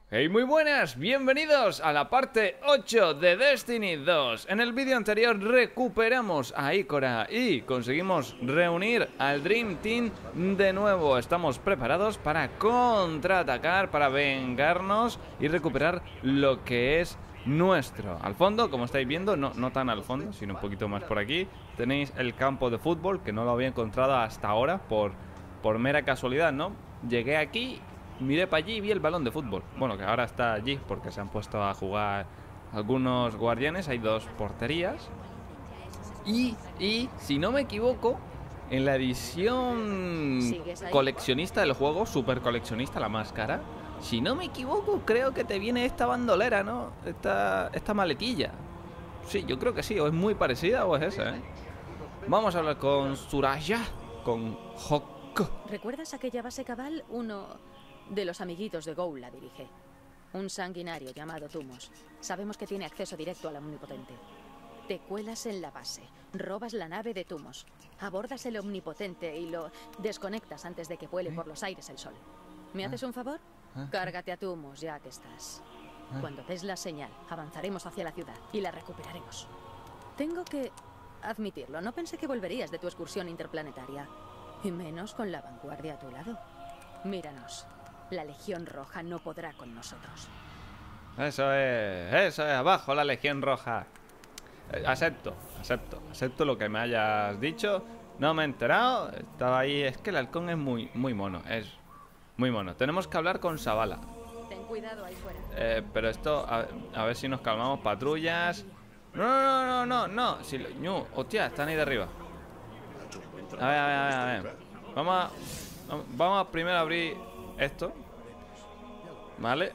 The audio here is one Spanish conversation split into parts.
Hey, muy buenas, bienvenidos a la parte 8 de Destiny 2. En el vídeo anterior recuperamos a Ikora y conseguimos reunir al Dream Team de nuevo. Estamos preparados para contraatacar, para vengarnos y recuperar lo que es nuestro. Al fondo, como estáis viendo, no tan al fondo, sino un poquito más por aquí, tenéis el campo de fútbol, que no lo había encontrado hasta ahora por mera casualidad, ¿no? Llegué aquí, miré para allí y vi el balón de fútbol. Bueno, que ahora está allí porque se han puesto a jugar algunos guardianes. Hay dos porterías. Y si no me equivoco, en la edición coleccionista del juego, super coleccionista, la más cara, si no me equivoco, creo que te viene esta bandolera, ¿no? Esta maletilla. Sí, yo creo que sí, o es muy parecida o es esa, ¿eh? Vamos a hablar con Suraya, con Hok. ¿Recuerdas aquella base cabal? Uno de los amiguitos de Ghoul la dirige. Un sanguinario llamado Tumos. Sabemos que tiene acceso directo al Omnipotente. Te cuelas en la base, robas la nave de Tumos, abordas el Omnipotente y lo desconectas antes de que vuele por los aires el sol. ¿Me haces un favor? Cárgate a Tumos ya que estás. Cuando des la señal, avanzaremos hacia la ciudad y la recuperaremos. Tengo que admitirlo, no pensé que volverías de tu excursión interplanetaria. Y menos con la vanguardia a tu lado. Míranos. La Legión Roja no podrá con nosotros. Eso es, abajo la Legión Roja. Acepto lo que me hayas dicho. No me he enterado, estaba ahí. Es que el halcón es muy mono, es muy mono. Tenemos que hablar con Zavala. Ten cuidado ahí fuera. Pero esto, a ver si nos calmamos. Patrullas. No. Si hostia, están ahí de arriba. A ver. Vamos a primero abrir esto. Vale.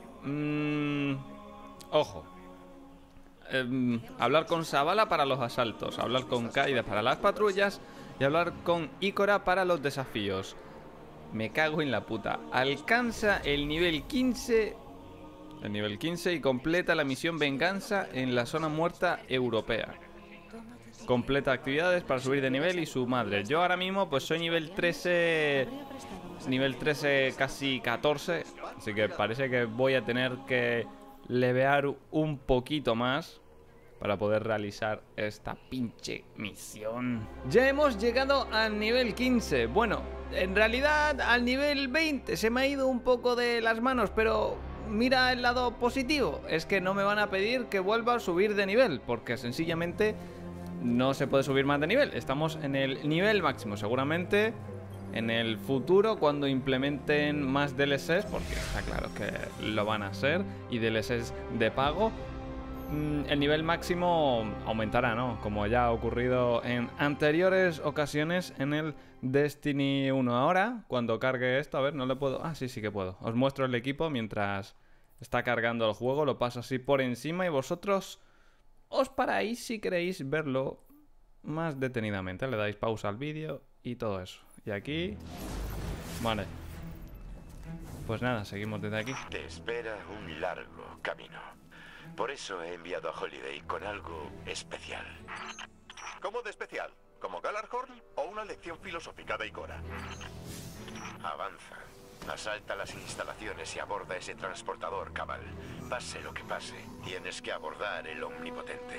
Ojo. Hablar con Zavala para los asaltos. Hablar con Kaida para las patrullas. Y hablar con Ikora para los desafíos. Me cago en la puta. Alcanza el nivel 15. El nivel 15 y completa la misión Venganza en la zona muerta europea. Completa actividades para subir de nivel y su madre. Yo ahora mismo pues soy nivel 13. Nivel 13 casi 14. Así que parece que voy a tener que levear un poquito más para poder realizar esta pinche misión. Ya hemos llegado al nivel 15. Bueno, en realidad al nivel 20 se me ha ido un poco de las manos, pero mira el lado positivo. Es que no me van a pedir que vuelva a subir de nivel, porque sencillamente no se puede subir más de nivel. Estamos en el nivel máximo. Seguramente en el futuro, cuando implementen más DLCs, porque está claro que lo van a hacer, y DLCs de pago, el nivel máximo aumentará, ¿no? Como ya ha ocurrido en anteriores ocasiones en el Destiny 1. Ahora, cuando cargue esto, a ver, no le puedo... Ah, sí que puedo. Os muestro el equipo mientras está cargando el juego. Lo paso así por encima y vosotros os paráis si queréis verlo más detenidamente. Le dais pausa al vídeo y todo eso. Y aquí... Vale. Pues nada, seguimos desde aquí. Te espera un largo camino. Por eso he enviado a Holiday con algo especial. ¿Cómo de especial? ¿Como Galarhorn o una lección filosófica de Ikora? Avanza. Asalta las instalaciones y aborda ese transportador cabal. Pase lo que pase, tienes que abordar el Omnipotente.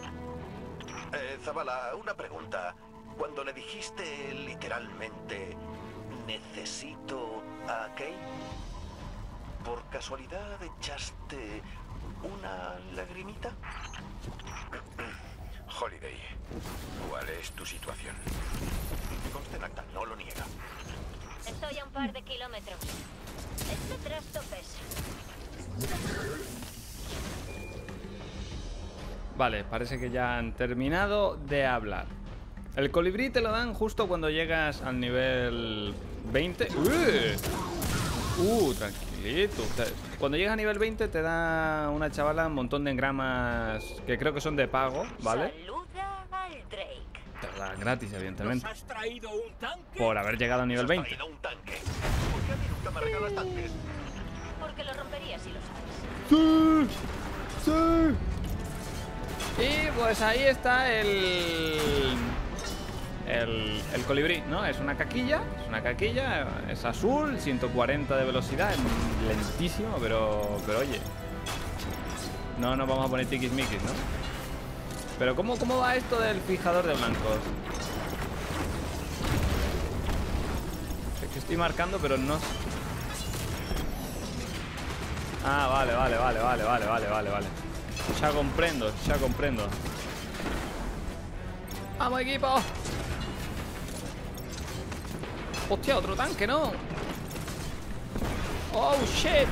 Zavala, una pregunta. Cuando le dijiste literalmente necesito a Kay, ¿por casualidad echaste una lagrimita? Holiday, ¿cuál es tu situación? Conste en acta, no lo niega. Estoy a un par de kilómetros. Este trasto pesa. Vale, parece que ya han terminado de hablar. El colibrí te lo dan justo cuando llegas al nivel 20. Tranquilito. Cuando llegas a nivel 20 te da una chavala un montón de engramas que creo que son de pago, ¿vale? Saluda al Drake. Te lo dan gratis, evidentemente. ¿Nos has traído un tanque? Por haber llegado a nivel ¿Has 20. traído un tanque? ¿Por qué a mí nunca me regalas tanques? Porque lo romperías si lo sabes. Sí. Y pues ahí está el colibrí, ¿no? Es una caquilla, es azul, 140 de velocidad, es lentísimo, pero oye, no nos vamos a poner tiquismiquis, ¿no? Pero ¿cómo va esto del fijador de blancos? Es que estoy marcando, pero no... Ah, vale. Ya comprendo. ¡Vamos, equipo! ¡Hostia, otro tanque, no! ¡Oh, shit!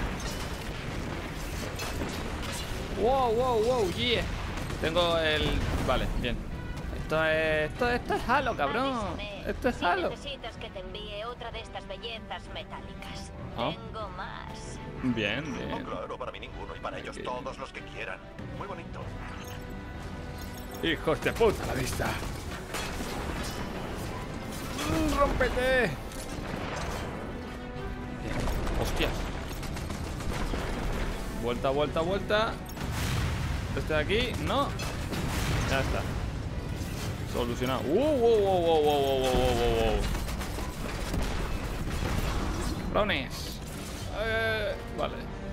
¡Wow, yeah! Tengo el... Vale, bien. Esto es Halo, cabrón. Avísame Esto es si Halo. necesitas que te envíe otra de estas bellezas metálicas. ¿Ah? Tengo más. Bien. No, claro, para mí ninguno y para ellos todos los que quieran. Muy bonito. ¡Hijos de puta, a la vista! ¡Rómpete! Bien. ¡Hostias! Vuelta. Este de aquí, no. Ya está. Solucionado. Wow. Brownies. Vale.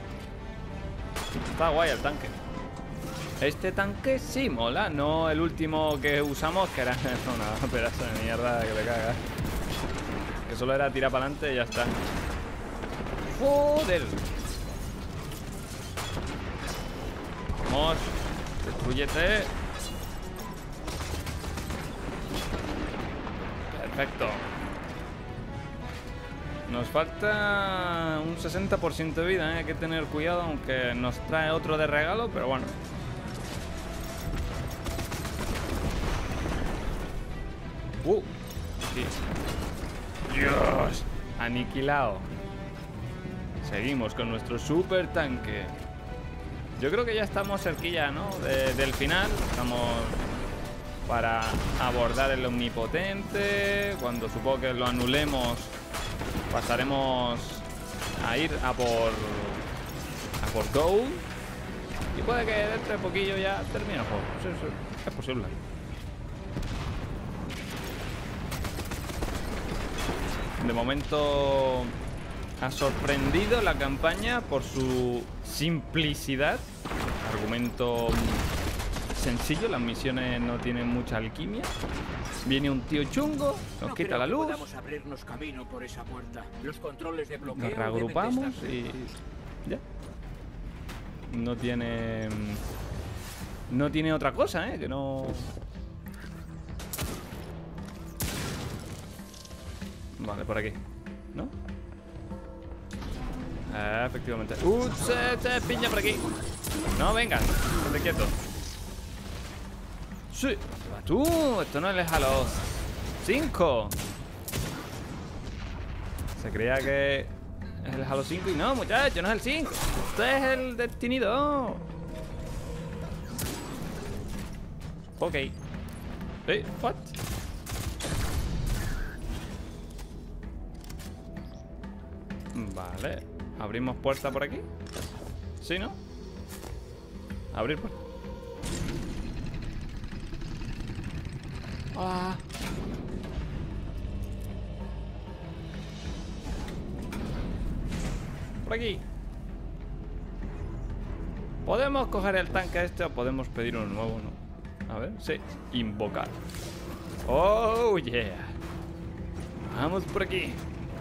Está guay el tanque. Este tanque sí mola, no el último que usamos, que era una pedazo de mierda que le caga. Que solo era tirar para adelante y ya está. ¡Joder! Vamos, destrúyete. Perfecto. Nos falta un 60% de vida, ¿eh? Hay que tener cuidado, aunque nos trae otro de regalo, pero bueno. Sí. Dios, aniquilado. Seguimos con nuestro super tanque. Yo creo que ya estamos cerquilla, ¿no? Del final. Estamos para abordar el omnipotente. Cuando supongo que lo anulemos, pasaremos a ir a por Gold. Y puede que dentro de poquillo ya termine el juego. Sí, es posible. De momento ha sorprendido la campaña por su simplicidad. Argumento sencillo, las misiones no tienen mucha alquimia. Viene un tío chungo, nos quita la luz. Podamos abrirnos camino por esa puerta. Los controles de bloqueo Nos reagrupamos deben de estar y ya. No tiene otra cosa, que no. Vale, por aquí, ¿no? Efectivamente. Se piña por aquí. No, venga, estate quieto. Sí. Tú, esto no es Halo 5. Se creía que es el Halo 5 y no, muchachos, no es el 5. Esto es el Destiny 2. Ok. What? Vale. ¿Abrimos puerta por aquí? ¿Sí, no? Abrir puerta. Hola. Por aquí. ¿Podemos coger el tanque este o podemos pedir uno nuevo, no? A ver, sí. Invocar. Oh, yeah. Vamos por aquí.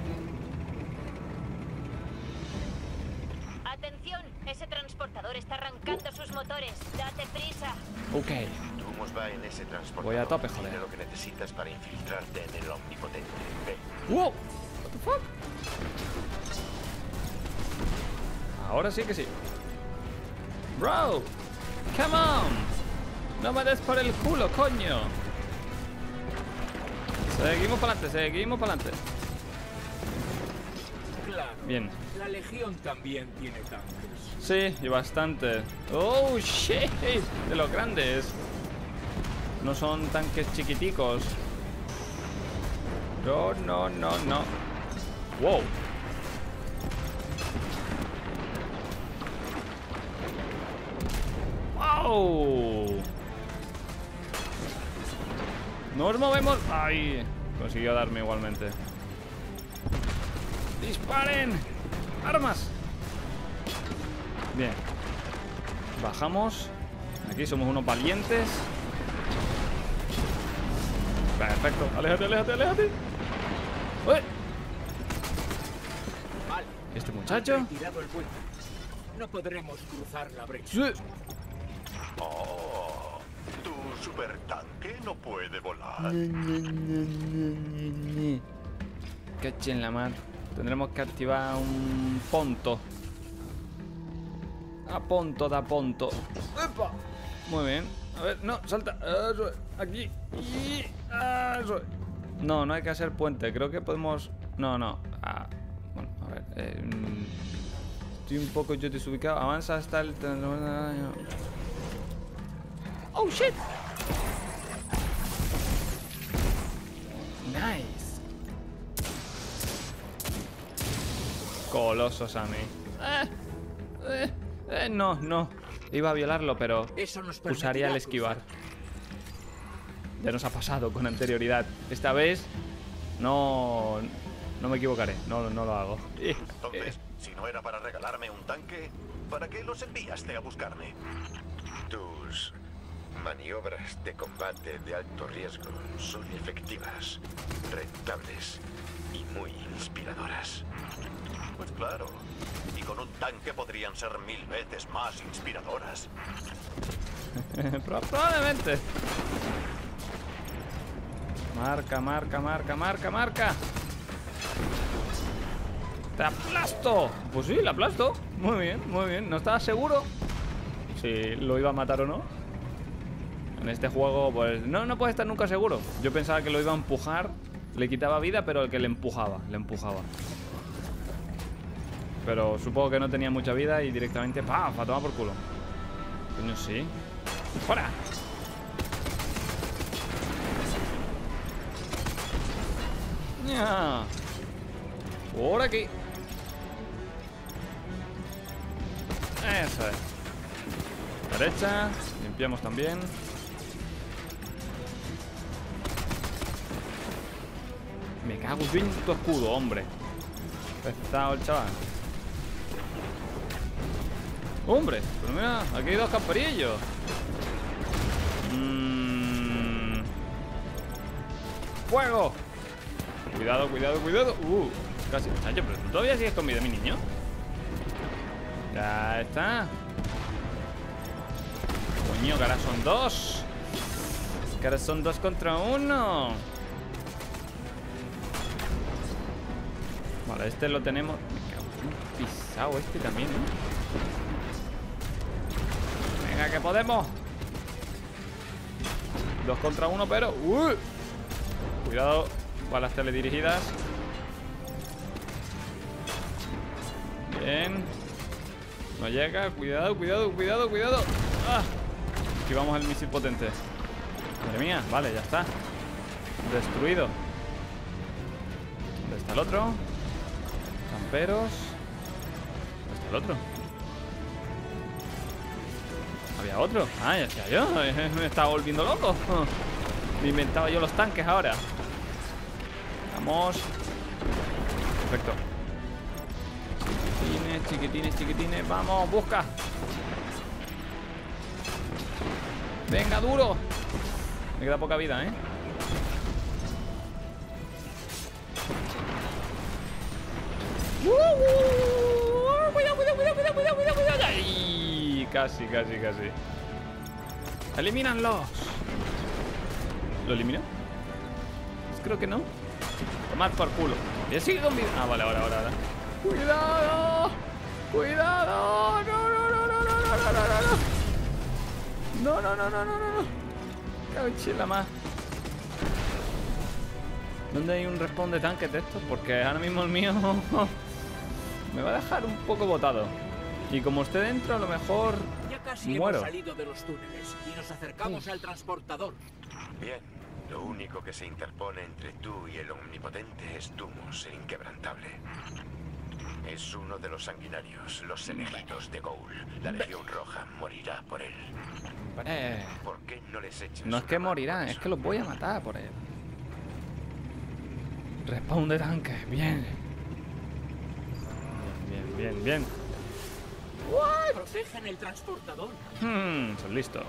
Atención, ese transportador está arrancando sus motores. Date prisa. Ok. Tumos va en ese transportador. Voy a tope, joder. Tiene lo que necesitas para infiltrarte en el omnipotente. Ve. Wow. What the fuck? Ahora sí que sí. Bro, come on. No me des por el culo, coño. Seguimos para adelante, Claro. Bien. La Legión también tiene tanques. Sí, y bastante. Oh, shit. De los grandes. No son tanques chiquiticos. No. Wow. Wow. Nos movemos. ¡Ay! Consiguió darme igualmente. ¡Disparen! ¡Armas! Bien. Bajamos. Aquí somos unos valientes. Perfecto. Aléjate, aléjate, aléjate. ¡Uy! Vale. ¿Este muchacho? Han retirado el puente. No podremos cruzar la brecha. Sí. Oh, tu supertanque no puede volar. Caché en la mar. Tendremos que activar un ponto. A ponto, da ponto. ¡Epa! Muy bien. A ver, no, salta. Eso es. Aquí. Y... Eso es. No, no hay que hacer puente. Creo que podemos... No, no. Ah, bueno, a ver. Estoy un poco yo desubicado. Avanza hasta el... ¡Oh, shit! Nice. Colosos a mí. No, no. Iba a violarlo, pero Eso nos usaría el permitirá esquivar. cruzar. Ya nos ha pasado con anterioridad. Esta vez no me equivocaré. No lo hago. Entonces, si no era para regalarme un tanque, ¿para qué los enviaste a buscarme? Tus maniobras de combate de alto riesgo son efectivas, rentables y muy inspiradoras. Pues claro. Y con un tanque podrían ser 1000 veces más inspiradoras. Probablemente. Marca, marca, marca, marca, marca. ¡Te aplasto! Pues sí, la aplasto. Muy bien, muy bien. No estaba seguro si lo iba a matar o no. En este juego, pues no puede estar nunca seguro. Yo pensaba que lo iba a empujar. Le quitaba vida, pero el que le empujaba. Pero supongo que no tenía mucha vida y directamente ¡pam! A tomar por culo. Coño, sí. ¡Fuera! ¡Ya! Por aquí. Eso es. Derecha. Limpiamos también. Me cago en tu escudo, hombre. Pesado el chaval. Hombre, pero mira, aquí hay dos camperillos. ¡Fuego! Cuidado, cuidado, cuidado. Casi. Oye, pero tú todavía sigues con vida, mi niño. Ya está. Coño, que ahora son dos. Que ahora son 2 contra 1. Vale, este lo tenemos. Me cago en un pisado este también, ¿eh? Venga, que podemos. 2 contra 1, pero... Cuidado, balas teledirigidas. Bien. No llega, cuidado, cuidado, cuidado, cuidado. Esquivamos el misil potente. Madre mía, vale, ya está. Destruido. ¿Dónde está el otro? Camperos. ¿Dónde está el otro? Había otro. Ya decía yo. Me estaba volviendo loco. Me inventaba yo los tanques ahora. Vamos. Perfecto. Chiquitines, chiquitines, chiquitines. Vamos, busca. Venga, duro. Me queda poca vida, ¿eh? Cuidado, cuidado, cuidado, cuidado, cuidado, cuidado, cuidado. Ay, casi, casi, casi. Elimínanlos. ¿Lo eliminó? Pues creo que no. Tomad por culo. Y sigue con vida. Vale, ahora. ¡Cuidado! ¡Cuidado! ¡No! Cachila más. ¿Dónde hay un respawn de tanques de estos? Porque ahora mismo el mío me va a dejar un poco botado. Y como esté dentro, a lo mejor Ya casi muero. hemos salido de los túneles y nos acercamos al transportador. Bien, lo único que se interpone entre tú y el Omnipotente es Tumos, el Inquebrantable. Es uno de los sanguinarios, los elegidos de Ghoul. La Legión Roja morirá por él. ¿Por qué no les echas? No es que morirán, es que los voy a matar por él. Respawn de tanque, bien. Bien. Protegen el transportador. Son listos.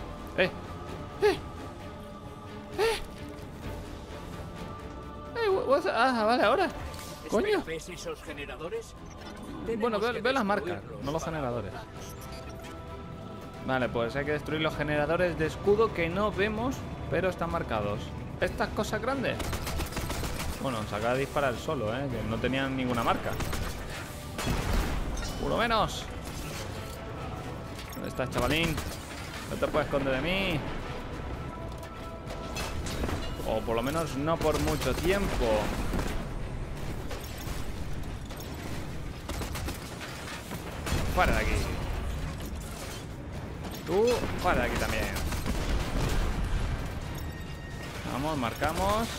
Vale, ahora. Coño. ¿Ves esos generadores? Bueno, Tenemos que veo las marcas, destruirlos no los para generadores. avanzar. Vale, pues hay que destruir los generadores de escudo que no vemos, pero están marcados. Estas cosas grandes. Bueno, se acaba de disparar solo, que no tenían ninguna marca. Uno menos. ¿Dónde estás, chavalín? No te puedes esconder de mí. O por lo menos no por mucho tiempo. Fuera de aquí. Tú, fuera de aquí también. Vamos, marcamos.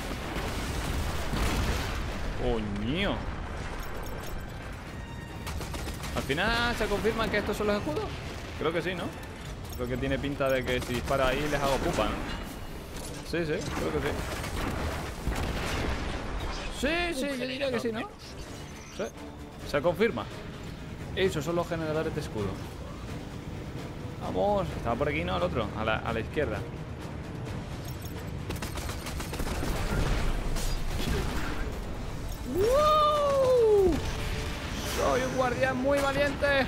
¡Coño! ¿Al final se confirma que estos son los escudos? Creo que sí, ¿no? Creo que tiene pinta de que si dispara ahí les hago pupa, ¿no? Sí, creo que sí. Sí, yo diría que sí, ¿no? Sí. Se confirma. Esos son los generadores de escudo. Vamos, estaba por aquí, ¿no? Al otro, a la izquierda. ¡Wow! Soy un guardián muy valiente.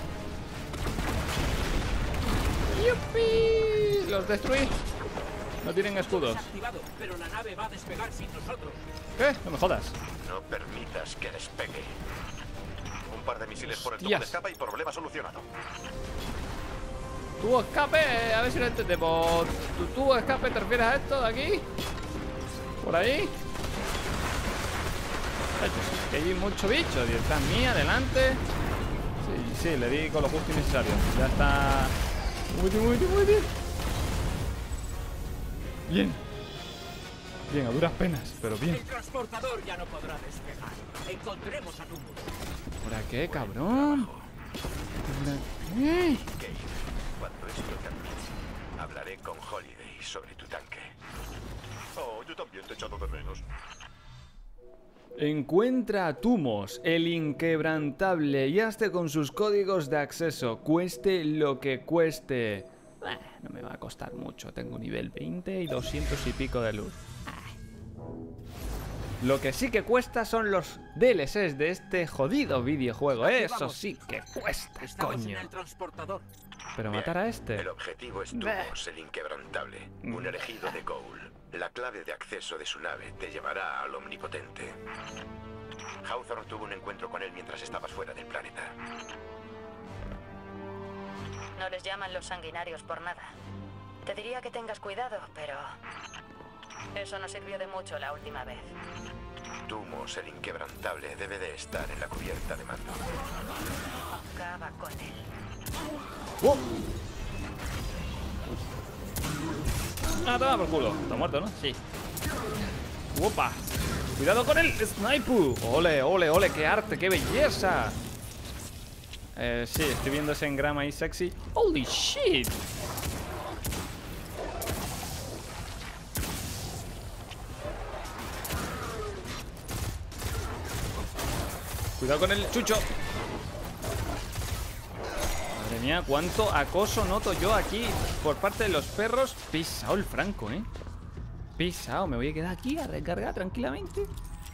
¡Yupi! Los destruí. No tienen escudos. Activado, pero la nave va a despegar sin nosotros. ¿Qué? No me jodas. No permitas que despegue. Un par de misiles por el tubo Hostias. de escape y problema solucionado. Tubo escape, a ver si lo entendemos. ¿Tu tubo escape te refieres a esto de aquí? ¿Por ahí? Que hay mucho bicho. Detrás mía, adelante. Sí, le di con lo justo y necesario. Ya está. Muy bien. Bien, a duras penas, pero bien. El transportador ya no podrá despegar. Encontremos a Tumus. ¿Por qué, cabrón? ¿Por qué? Kate, cuando esto termine, hablaré con Holiday sobre tu tanque. Oh, yo también te he echado de menos. Encuentra a Tumos, el inquebrantable, y hazte con sus códigos de acceso, cueste lo que cueste. No me va a costar mucho, tengo nivel 20 y 200 y pico de luz. Lo que sí que cuesta son los DLCs de este jodido videojuego, eso sí que cuesta, Estamos en coño. el transportador. Pero Bien, matar a este. El objetivo es Tumos, el inquebrantable, un elegido de Ghoul. La clave de acceso de su nave te llevará al Omnipotente. Hawthorne tuvo un encuentro con él mientras estabas fuera del planeta. No les llaman los sanguinarios por nada. Te diría que tengas cuidado, pero eso no sirvió de mucho la última vez. Tumos, el inquebrantable, debe de estar en la cubierta de mando. Acaba con él. ¡Oh! Ah, toma por culo. Está muerto, ¿no? Sí. ¡Opa! ¡Cuidado con el sniper! ¡Ole! ¡Qué arte! ¡Qué belleza! Sí, estoy viendo ese engrama ahí sexy. ¡Holy shit! Cuidado con el chucho. Madre mía, cuánto acoso noto yo aquí por parte de los perros. Pisado el Franco, Pisado, me voy a quedar aquí a recargar tranquilamente.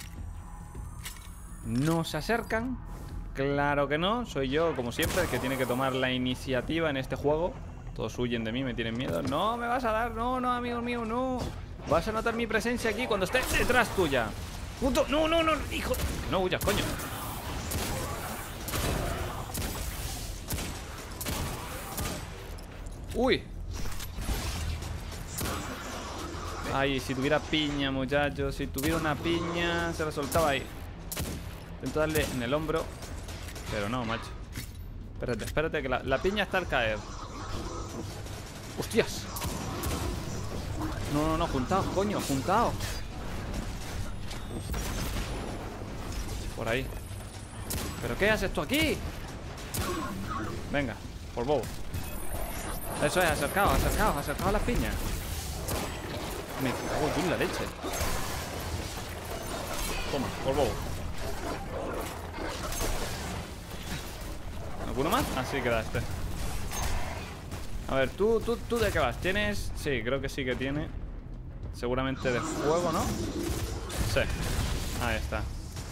No se acercan. Claro que no, soy yo, como siempre, el que tiene que tomar la iniciativa en este juego. Todos huyen de mí, me tienen miedo. No, me vas a dar, no, amigo mío, no. Vas a notar mi presencia aquí cuando esté detrás tuya. Puto, no, hijo. No huyas, coño. Uy. Ay, si tuviera piña, muchachos. Si tuviera una piña, se la soltaba ahí. Intento darle en el hombro. Pero no, macho. Espérate, que la piña está al caer. ¡Hostias! No, juntaos, coño, juntaos. Por ahí. ¿Pero qué haces tú aquí? Venga, por bobo. Eso es, acercaos a las piñas. Me cago yo en la leche. Toma, por bobo. ¿Alguno más? Así queda este. A ver, ¿tú de qué vas? ¿Tienes? Sí, creo que sí que tiene. Seguramente de fuego, ¿no? Sí. Ahí está.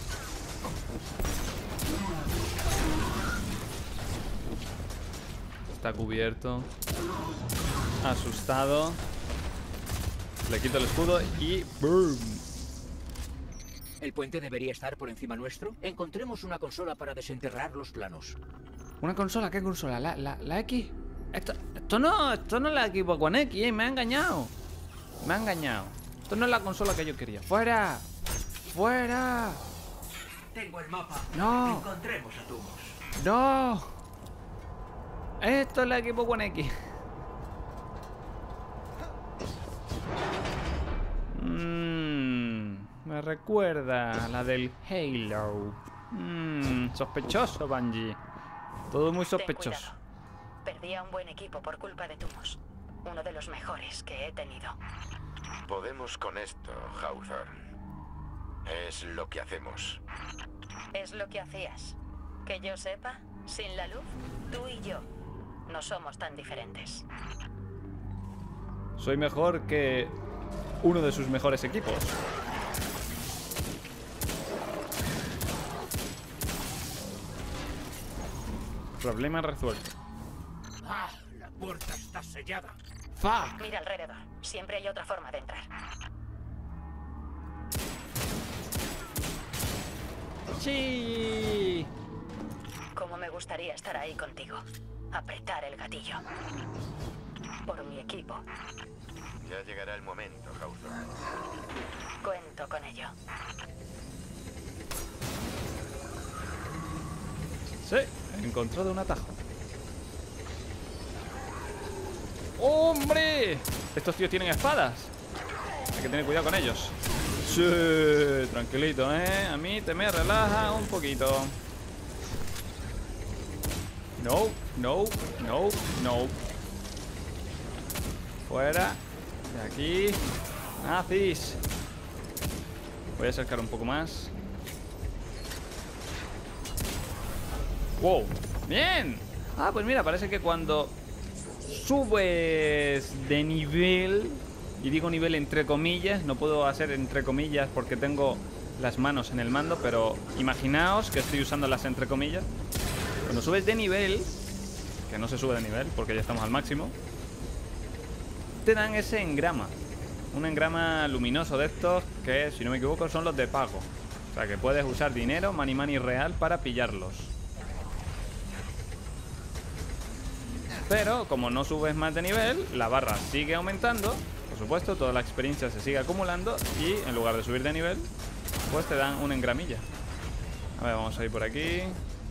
Está cubierto. Asustado. Le quito el escudo y ¡boom! ¿El puente debería estar por encima nuestro? Encontremos una consola para desenterrar los planos. ¿Una consola? ¿Qué consola? ¿La X? Esto no es la Xbox One X, me ha engañado. Me ha engañado. Esto no es la consola que yo quería. ¡Fuera! ¡Fuera! Tengo el mapa. ¡No! Encontremos a Tumos. ¡No! Esto es la Xbox One X. Me recuerda a la del Halo. Sospechoso, Bungie. Todo muy sospechoso. Ten cuidado. Perdí a un buen equipo por culpa de Tumos. Uno de los mejores que he tenido. Podemos con esto, Hawthorne. Es lo que hacemos. Es lo que hacías. Que yo sepa, sin la luz, tú y yo no somos tan diferentes. Soy mejor que uno de sus mejores equipos. Problema resuelto. ¡Ah! La puerta está sellada. ¡Fuck! Mira alrededor. Siempre hay otra forma de entrar. ¡Sí! Cómo me gustaría estar ahí contigo. Apretar el gatillo. Por mi equipo. Ya llegará el momento, Hawthorne. Cuento con ello. Sí, he encontrado un atajo. ¡Hombre! Estos tíos tienen espadas. Hay que tener cuidado con ellos. Sí, tranquilito, ¿eh? A mí te me relaja un poquito. No, no, no, no. Fuera. De aquí. Nazis. Voy a acercar un poco más. ¡Wow! ¡Bien! Ah, pues mira, parece que cuando subes de nivel, y digo nivel entre comillas, no puedo hacer entre comillas porque tengo las manos en el mando, pero imaginaos que estoy usando las entre comillas. Cuando subes de nivel, que no se sube de nivel porque ya estamos al máximo, te dan ese engrama. Un engrama luminoso de estos que, si no me equivoco, son los de pago. O sea que puedes usar dinero, money real para pillarlos. Pero como no subes más de nivel, la barra sigue aumentando. Por supuesto, toda la experiencia se sigue acumulando. Y en lugar de subir de nivel, pues te dan una engramilla. A ver, vamos a ir por aquí.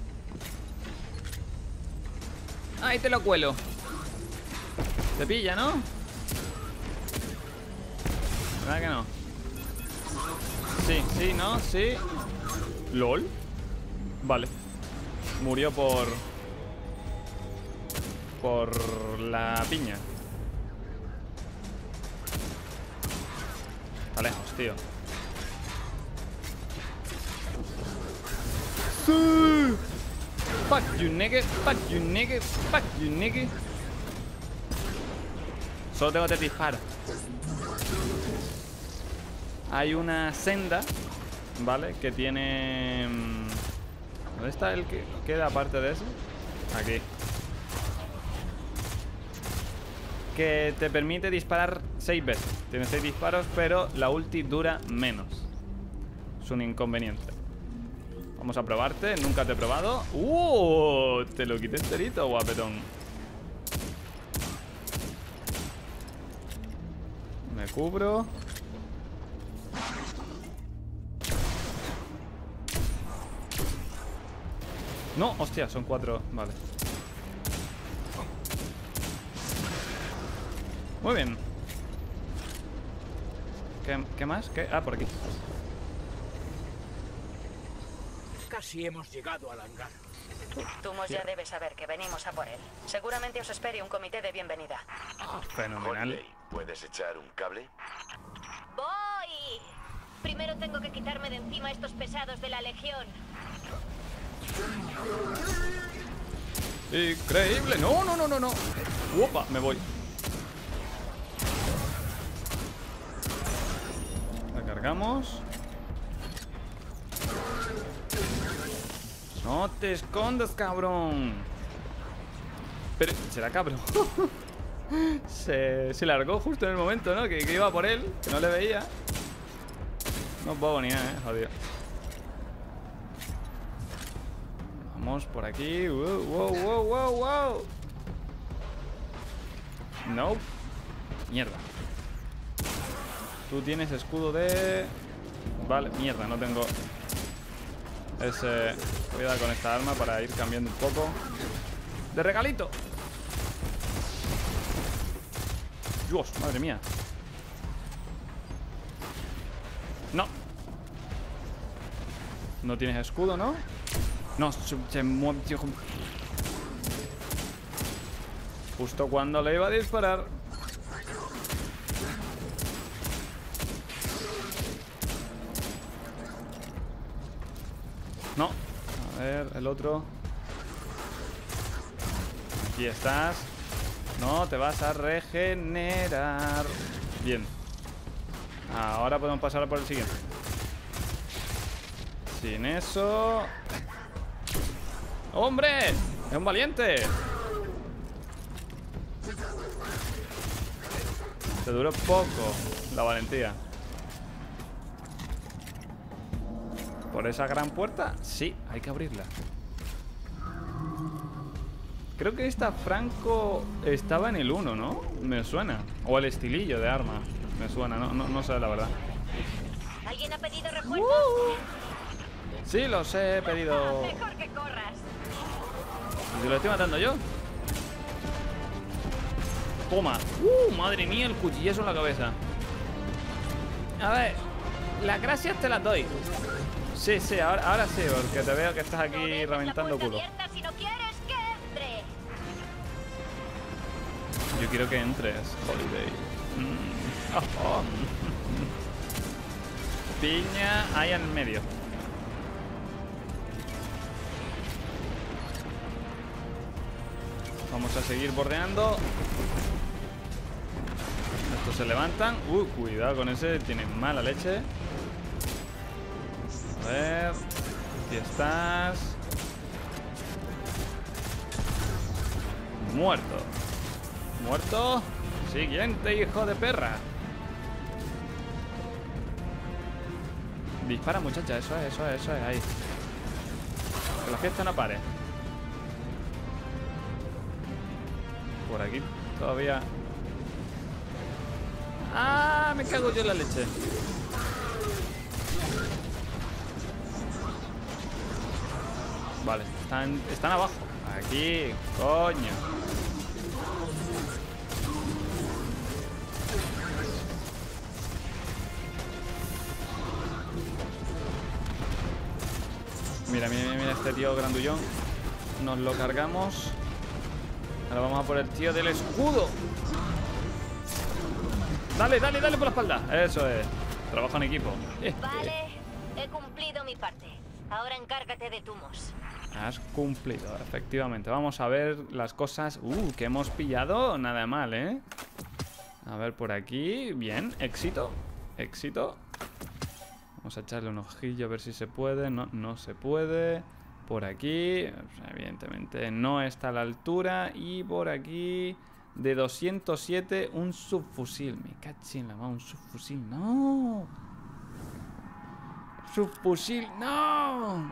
Ahí te lo cuelo. Te pilla, ¿no? ¿Verdad que no? Sí, sí, ¿no? Sí. ¿LOL? Vale. Murió por la piña. Está lejos, tío. ¡Sí! Fuck you, nigga. Fuck you, nigga. Fuck you, nigga. Solo tengo 3 disparos. Hay una senda, ¿vale? Que tiene... ¿Dónde está el que queda aparte de eso? Aquí. Que te permite disparar 6 veces. Tienes 6 disparos, pero la ulti dura menos. Es un inconveniente. Vamos a probarte. Nunca te he probado. Te lo quité enterito, guapetón. Me cubro. No, hostia, son 4. Vale. Muy bien. ¿Qué más? ¿Qué? Ah, por aquí. Casi hemos llegado al hangar. Tumos ya debe saber que venimos a por él. Seguramente os espere un comité de bienvenida. Fenomenal. Holiday, ¿puedes echar un cable? ¡Voy! Primero tengo que quitarme de encima estos pesados de la Legión. Increíble. No, no, no, no, no. Opa, me voy. La cargamos. No te escondas, cabrón. Pero, ¿será cabrón? se largó justo en el momento, ¿no? Que iba por él, que no le veía. No puedo ni nada, jodido. Vamos por aquí. Wow, wow, wow, wow, wow. No. Mierda. Tú tienes escudo de... Vale, mierda, no tengo... ese... Voy a dar con esta arma para ir cambiando un poco. ¡De regalito! ¡Dios, madre mía! No. No tienes escudo, ¿no? No, se mueve. Justo cuando le iba a disparar. No. A ver, el otro. Aquí estás. No, te vas a regenerar. Bien. Ahora podemos pasar por el siguiente. Sin eso... ¡Hombre! ¡Es un valiente! Te duró poco la valentía. ¿Por esa gran puerta? Sí, hay que abrirla. Creo que esta Franco estaba en el 1, ¿no? Me suena. O el estilillo de arma. Me suena, no sé la verdad. ¿Alguien ha pedido refuerzos? Sí, los he pedido. Mejor que corras. ¿Y si lo estoy matando yo? Toma. Madre mía, el cuchillazo en la cabeza. A ver, las gracias te las doy. Sí, sí, ahora sí, porque te veo que estás aquí reventando culo. Si no quieres que entre. Yo quiero que entres, Holiday. Piña ahí en el medio. Vamos a seguir bordeando. Estos se levantan. Cuidado con ese, tienen mala leche. A ver. Aquí estás. Muerto. Muerto. Siguiente, hijo de perra. Dispara, muchacha, eso es, ahí. Que la fiesta no pare. Por aquí todavía. ¡Ah! Me cago yo en la leche. Vale, están abajo. Aquí, coño. Mira, este tío grandullón. Nos lo cargamos. Ahora vamos a por el tío del escudo. Dale por la espalda. Eso es. Trabajo en equipo. Vale, he cumplido mi parte. Ahora encárgate de Tumos. Has cumplido, efectivamente. Vamos a ver las cosas que hemos pillado. Nada mal, ¿eh? A ver por aquí. Bien, éxito. Vamos a echarle un ojillo a ver si se puede. No se puede. Por aquí, evidentemente no está a la altura. Y por aquí, de 207, un subfusil. Me cachín la mano, un subfusil. ¡No! ¡Subfusil! ¡No!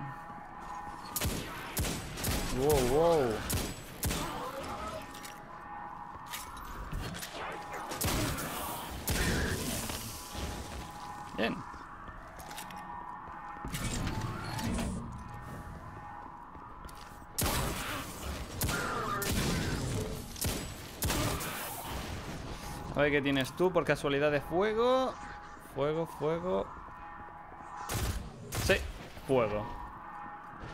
¡Wow! Bien. A ver qué tienes tú por casualidad de fuego. Fuego. Sí, fuego.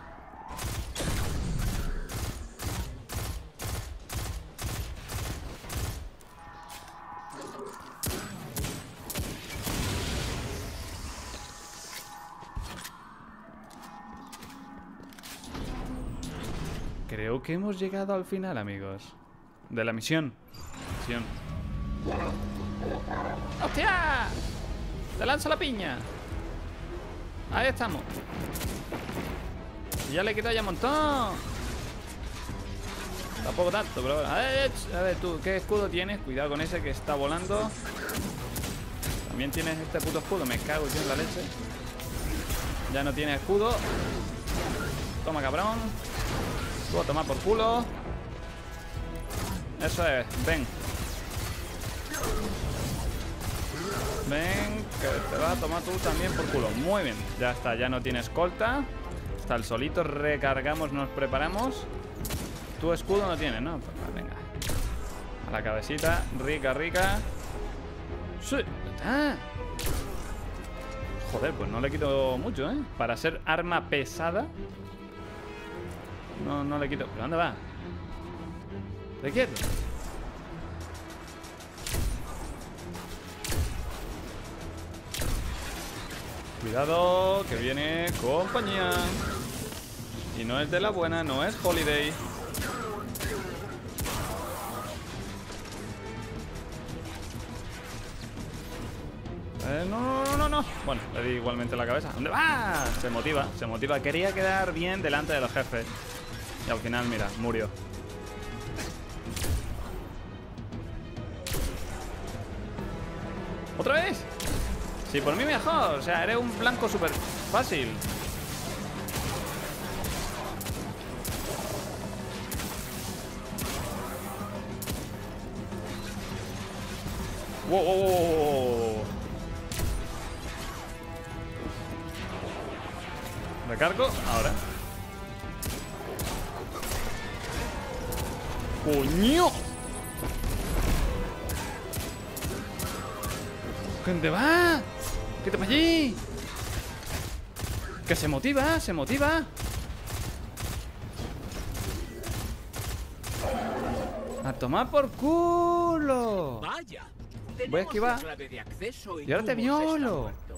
creo que hemos llegado al final, amigos. De la misión. ¡Hostia! ¡Te lanzo la piña! Ahí estamos. Y ya le he quitado ya un montón. Tampoco tanto, pero bueno. A ver tú, ¿qué escudo tienes? Cuidado con ese que está volando. También tienes este puto escudo. Me cago yo en la leche. Ya no tienes escudo. Toma, cabrón. Tú a tomar por culo. Eso es, ven. Ven, que te vas a tomar tú también por culo. Muy bien, ya está, ya no tiene escolta. Está el solito, recargamos, nos preparamos. Tu escudo no tiene, ¿no? Pues venga. A la cabecita, rica, rica. Sí. ¡Ah! Joder, pues no le quito mucho, ¿eh? Para ser arma pesada. No le quito. ¿Pero dónde va? ¿De quieto? Cuidado, que viene compañía. Y no es de la buena, no es Holiday. No. Bueno, le di igualmente la cabeza. ¿Dónde va? Se motiva. Quería quedar bien delante de los jefes. Y al final, mira, murió. ¿Otra vez? Sí, por mí mejor. O sea, eres un blanco súper fácil. Wow. Recargo, ahora. ¡Coño! ¿Dónde va? ¿Qué te pasa allí? Que se motiva. A tomar por culo. Vaya. Voy a esquivar. Clave de acceso Y ahora te Tumos está violo. muerto.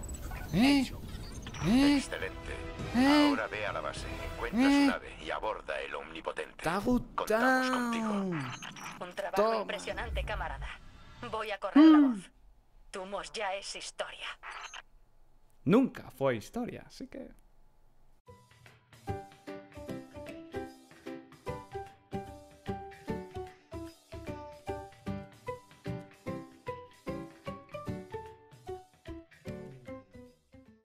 Excelente. Ahora ve a la base, encuentra su nave y aborda el omnipotente. ¿Te ha Contamos gustado? contigo. Un trabajo Toma. impresionante, camarada. Voy a correr la voz. Tumos ya es historia. Nunca fue historia, así que...